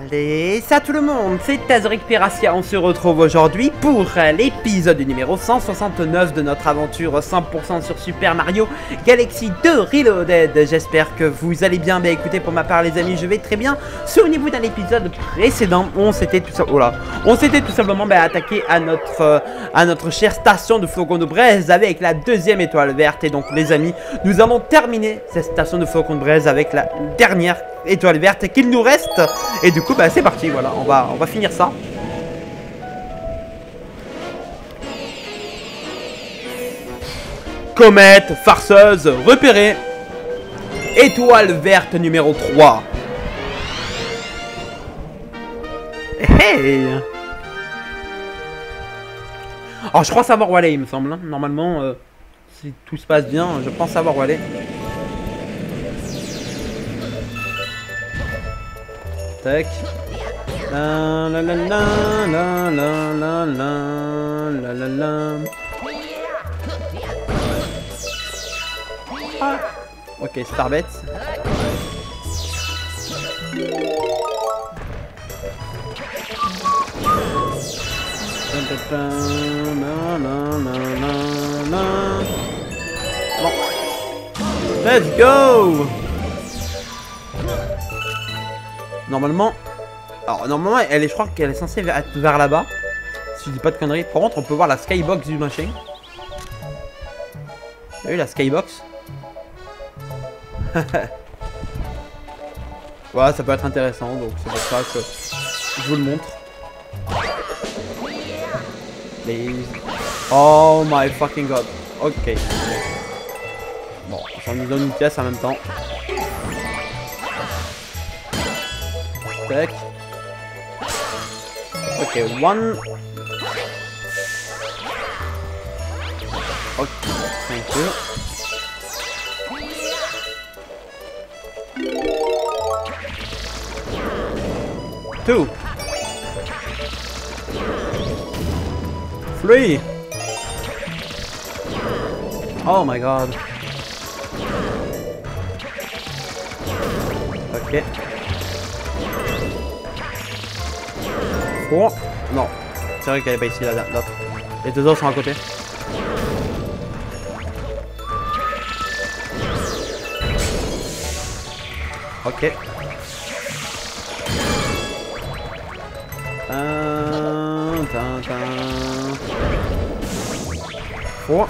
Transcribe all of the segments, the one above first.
Allez, ça tout le monde, c'est Tazoric Piracia, on se retrouve aujourd'hui pour l'épisode numéro 169 de notre aventure 100% sur Super Mario Galaxy 2 Reloaded. J'espère que vous allez bien. Bah écoutez, pour ma part les amis, je vais très bien. Souvenez-vous d'un épisode précédent, on s'était tout simplement attaqué à notre chère station de Flocon de Braise avec la deuxième étoile verte. Et donc les amis, nous allons terminer cette station de Flocon de Braise avec la dernière étoile verte qu'il nous reste. Et du coup c'est parti, voilà, on va finir ça. Comète farceuse repérée. Étoile verte numéro 3. Hey. Alors je crois savoir où aller, il me semble, hein. Normalement si tout se passe bien, je pense savoir où aller. Tac. La la la la la la la la la. Ah. Ok, Starbet. Bon. Let's go. Normalement, elle est, je crois qu'elle est censée être vers là-bas. Si je dis pas de conneries. Par contre, on peut voir la skybox du machin. Vous avez vu la skybox? Voilà, ça peut être intéressant, donc c'est pour ça que je vous le montre. Please. Oh my fucking god. Ok. Bon, ça nous donne une pièce en même temps. Tac. Ok, one. Ok, thank you. Two. Three. Oh my god. Ok. 3. Non. C'est vrai qu'elle est pas ici, l'autre. Les deux autres sont à côté. Ok. Four.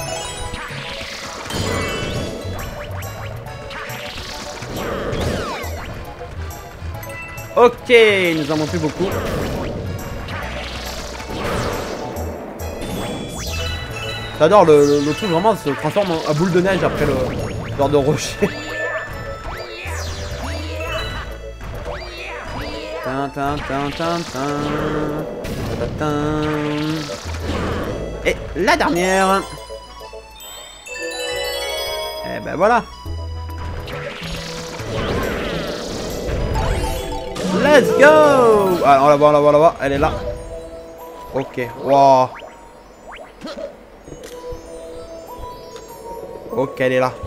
Ok, nous en avons plus beaucoup. J'adore le truc, vraiment se transforme en boule de neige après le genre de rocher. Et la dernière. Et ben voilà. Let's go. Ah, on la voit, elle est là. Ok, wow. Ok, elle est là.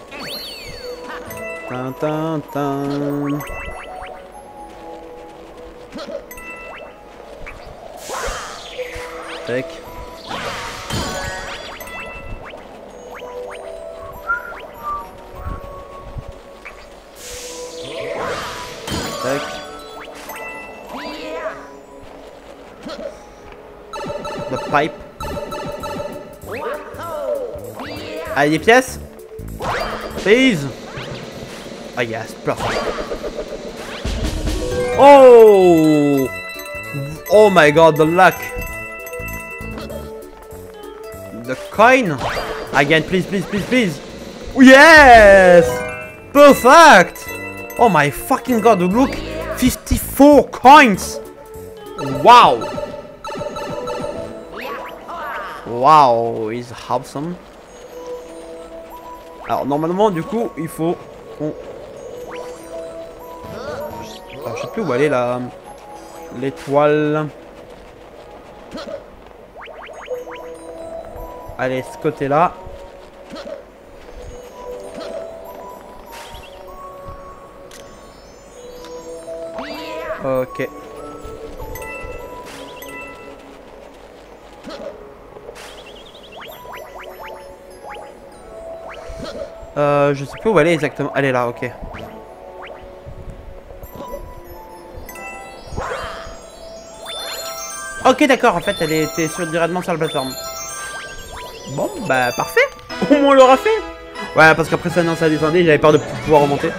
Tac. Tac. The pipe. Allez, des pièces. Please. Ah yes, perfect. Oh. Oh my god, the luck. The coin. Again, please, please, please, please. Yes. Perfect. Oh my fucking god, look. 54 coins. Wow. Wow, is awesome. Alors normalement du coup il faut qu'on... Alors, je sais plus où aller là. L'étoile. Allez, ce côté là. Ok. Je sais plus où elle est exactement. Elle est là, ok. Ok, d'accord, en fait, elle était directement sur la plateforme. Bon, bah, parfait. Au moins, on l'aura fait. Ouais, parce qu'après ça, non, ça descendait, j'avais peur de pouvoir remonter.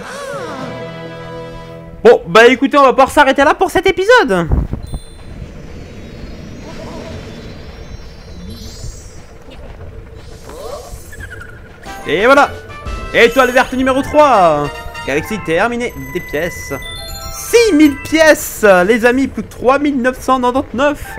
Bon, bah, écoutez, on va pouvoir s'arrêter là pour cet épisode. Et voilà. Étoile verte numéro 3. Galaxy terminé. Des pièces. 6000 pièces. Les amis, plus que 3999.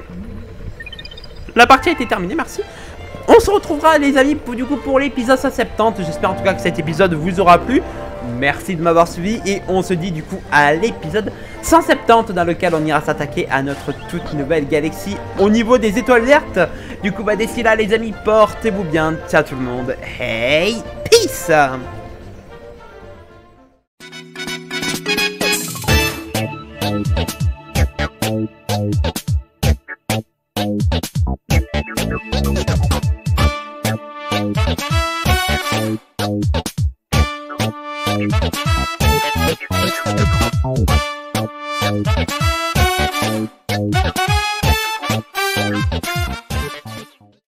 La partie a été terminée, merci. On se retrouvera les amis pour l'épisode 170. J'espère en tout cas que cet épisode vous aura plu. Merci de m'avoir suivi et on se dit du coup à l'épisode 170 dans lequel on ira s'attaquer à notre toute nouvelle galaxie au niveau des étoiles vertes. Du coup bah d'ici là les amis, portez-vous bien, ciao tout le monde, hey, peace.